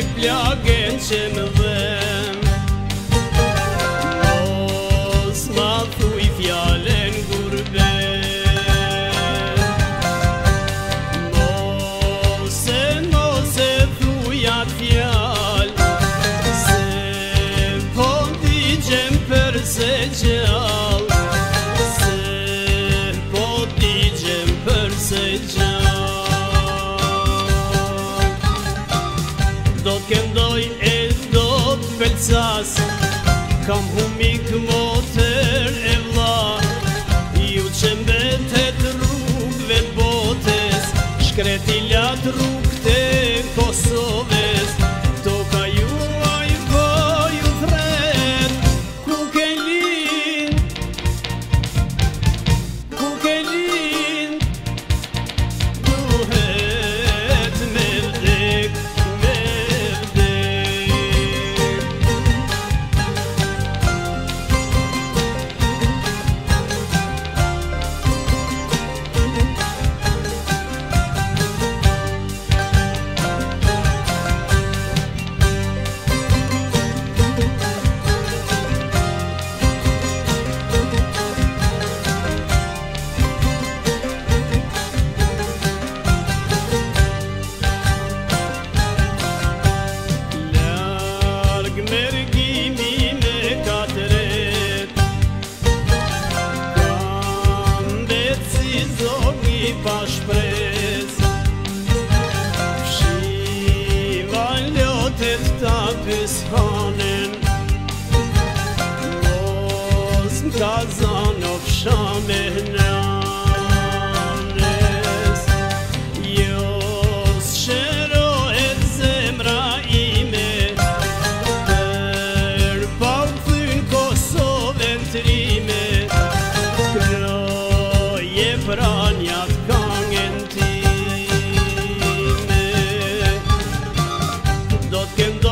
plagën që më dhem. Mos ma thuj fjallën gurbet, mos e thuj atë fjallë, se po digjem për se gjallë, se po digjem për se gjallë. Do t'kendoj e do t'pelcas, kam humik motër e vla, ju që mbetet rrugve t'botes, shkreti lat rrugët e Kosovës, toka juaj po ju thret, ku ke lind, duhet me vdek. Mergimi me katëret, kam betë si zogi pa shpres, fshima lotet ta pëshanen, mos m'ka zano fshame nanes, jo s'shero e zemra ime, kroje pranja këngën time, do t'kem